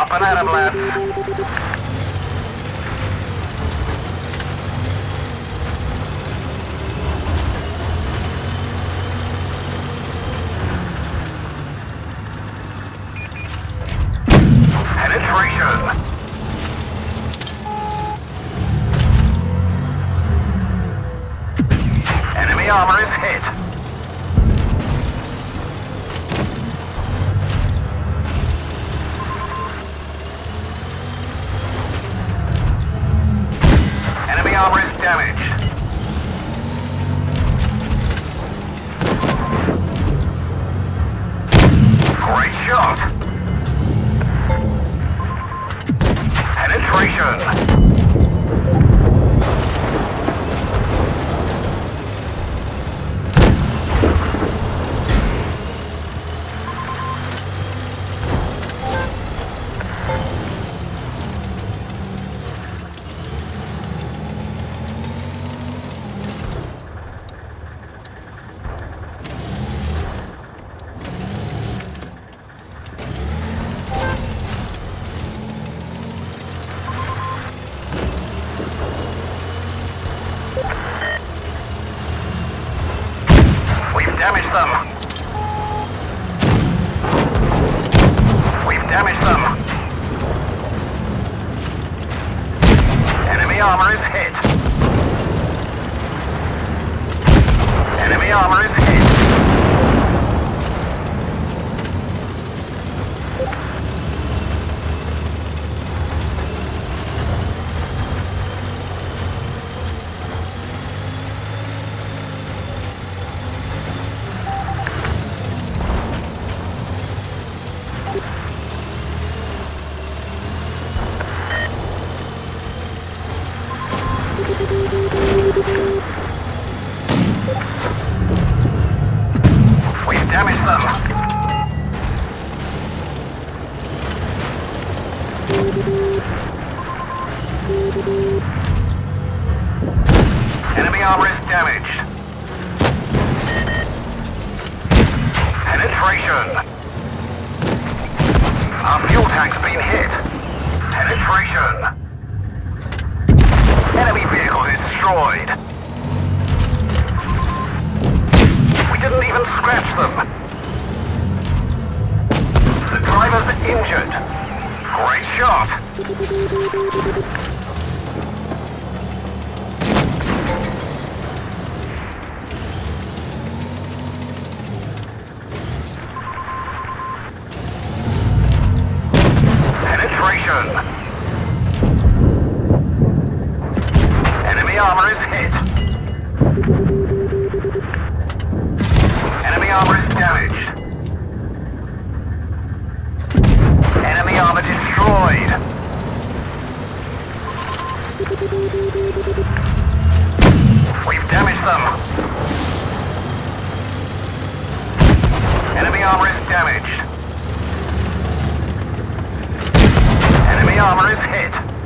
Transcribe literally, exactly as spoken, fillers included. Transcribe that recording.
Up and at 'em, lads. Penetration. Enemy armor is hit. Enemy armor is damaged. Great shot. Penetration. Damage them. We've damaged them. Enemy armor is hit. Enemy armor is hit. We've damaged them. Enemy armor is damaged. Penetration. Our fuel tank's been hit. Penetration. Enemy vehicle destroyed. We didn't even scratch them. The driver's injured. Great shot. Penetration. Enemy armor is hit. Enemy armor is damaged. Enemy armor destroyed. We've damaged them. Enemy armor is damaged. Enemy armor is hit.